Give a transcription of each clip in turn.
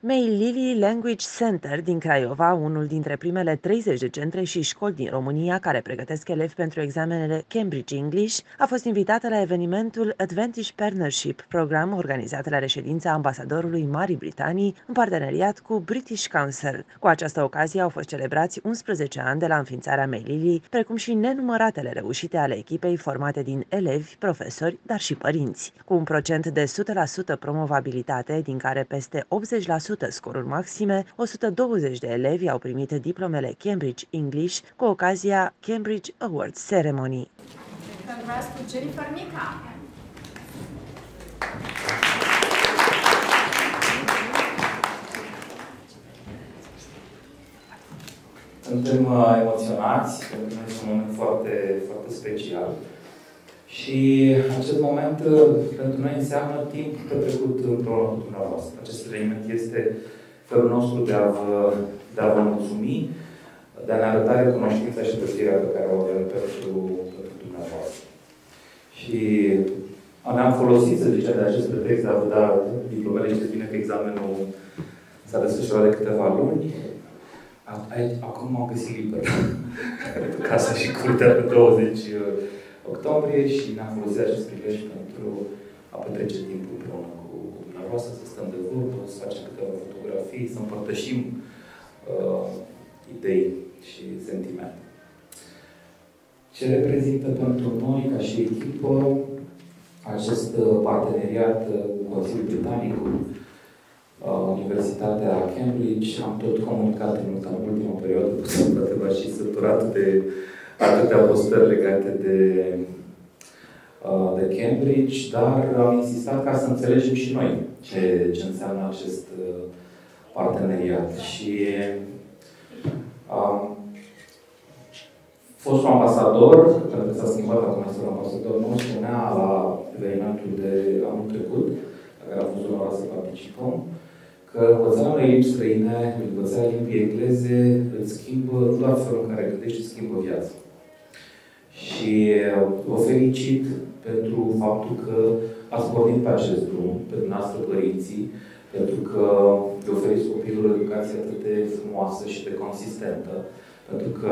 May Lily Language Center din Craiova, unul dintre primele 30 de centre și școli din România care pregătesc elevi pentru examenele Cambridge English, a fost invitată la evenimentul Advantage Partnership, program organizat la reședința ambasadorului Marii Britanii în parteneriat cu British Council. Cu această ocazie au fost celebrați 11 ani de la înființarea May Lily, precum și nenumăratele reușite ale echipei formate din elevi, profesori, dar și părinți. Cu un procent de 100% promovabilitate, din care peste 80% scoruri maxime, 120 de elevi au primit diplomele Cambridge English cu ocazia Cambridge Awards Ceremony. Congrats to Jennifer Nica. Suntem emoționați, pentru noi este un moment foarte, foarte special. Și acest moment pentru noi înseamnă timp petrecut împreună cu dumneavoastră. Acest eveniment este felul nostru de a vă mulțumi, de a ne arăta recunoștința și plăcerea pe care o avem pentru dumneavoastră. Și ne-am folosit, să zicem, de acest pretext de a vă da diplomele. Știți bine că examenul s-a desfășurat de câteva luni. Acum m-am găsit liber. Casa și curtea pe 20 octombrie și ne-am folosit acest prilej pentru a petrece timpul împreună cu dumneavoastră, să stăm de vorbă, să facem câteva fotografii, să împărtășim idei și sentimente. Ce reprezintă pentru noi, ca și echipă, acest parteneriat cu Consiliul Britanic, cu Universitatea Cambridge? Am tot comunicat în ultima perioadă, poate v-ați și săturat de atâtea postări legate de Cambridge, dar am insistat ca să înțelegem și noi ce înseamnă acest parteneriat. Și fostul ambasador, pentru că s-a schimbat acum este un ambasador, nu spunea la evenimentul de anul trecut, la care a fost onorat să participăm, că învățarea unei limbi străine, învățarea limbii engleze, îți schimbă nu doar felul în care gândești, îți schimbă viața. Și vă felicit pentru faptul că ați pornit pe acest drum, pe dumneavoastră părinții, pentru că le oferiți copilul o educație atât de frumoasă și de consistentă, pentru că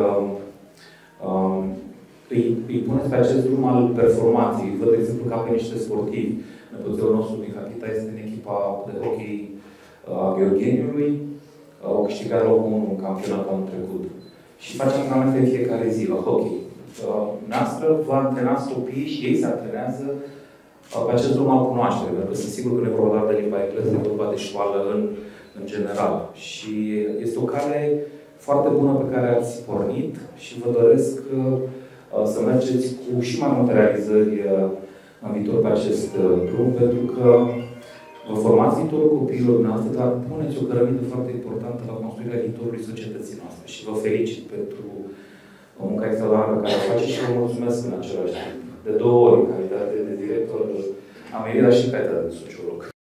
îi puneți pe acest drum al performanței. Văd, de exemplu, ca pe niște sportivi. Nepoțelul nostru din Hatita este în echipa de hockey a Gheorgheniului. Au câștigat locul 1 în campionatul anul trecut. Și facem antrenamente în fiecare zi la hockey. Noastră vă antrenați copiii și ei se antrenează pe acest drum al cunoașterii, pentru că sunt sigur că nu e vorba doar de limba engleză, e vorba de școală în general. Și este o cale foarte bună pe care ați pornit și vă doresc să mergeți cu și mai multe realizări în viitor pe acest drum, pentru că vă formați viitorul copiilor noastre, dar puneți o cărămidă foarte importantă la construirea viitorului societății noastre. Și vă felicit pentru munca extraordinară pe care o faceți și vă mulțumesc în același timp. De 2 ori, în calitate de director, am venit și în calitate de sociolog.